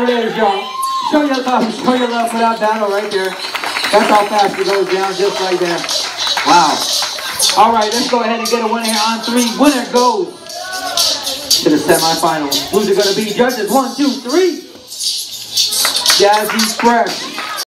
it is, y'all. Show your love for that battle right there. That's how fast it goes down, just like that. Wow. All right, let's go ahead and get a winner here on 3. Winner goes to the semifinals. Who's it going to be? Judges, 1, 2, 3. Jazzy Fresh.